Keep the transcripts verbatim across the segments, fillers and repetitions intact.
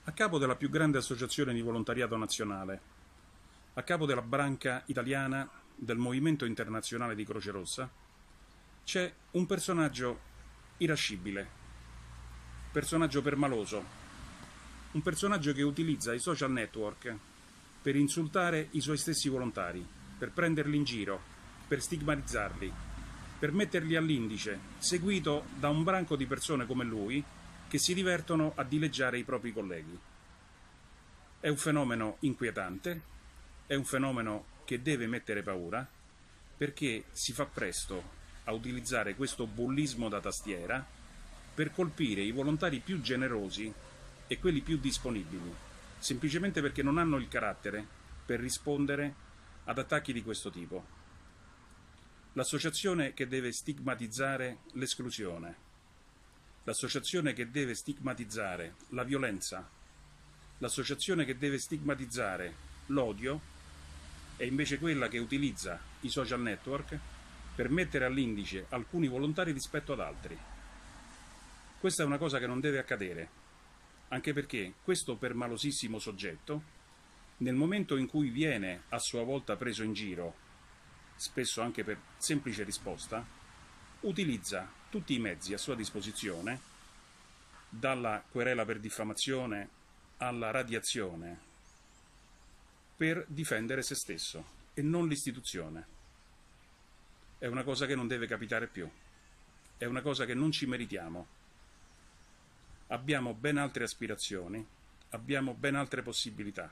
A capo della più grande associazione di volontariato nazionale, a capo della branca italiana del Movimento Internazionale di Croce Rossa, c'è un personaggio irascibile, personaggio permaloso, un personaggio che utilizza i social network per insultare i suoi stessi volontari, per prenderli in giro, per stigmatizzarli, per metterli all'indice, seguito da un branco di persone come lui che si divertono a dileggiare i propri colleghi. È un fenomeno inquietante, è un fenomeno che deve mettere paura, perché si fa presto a utilizzare questo bullismo da tastiera per colpire i volontari più generosi e quelli più disponibili, semplicemente perché non hanno il carattere per rispondere ad attacchi di questo tipo. L'associazione che deve stigmatizzare l'esclusione, l'associazione che deve stigmatizzare la violenza, l'associazione che deve stigmatizzare l'odio è invece quella che utilizza i social network per mettere all'indice alcuni volontari rispetto ad altri. Questa è una cosa che non deve accadere, anche perché questo permalosissimo soggetto, nel momento in cui viene a sua volta preso in giro, spesso anche per semplice risposta, utilizza tutti i mezzi a sua disposizione, dalla querela per diffamazione alla radiazione, per difendere se stesso e non l'istituzione. È una cosa che non deve capitare più, è una cosa che non ci meritiamo. Abbiamo ben altre aspirazioni, abbiamo ben altre possibilità.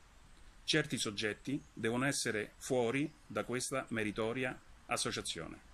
Certi soggetti devono essere fuori da questa meritoria associazione.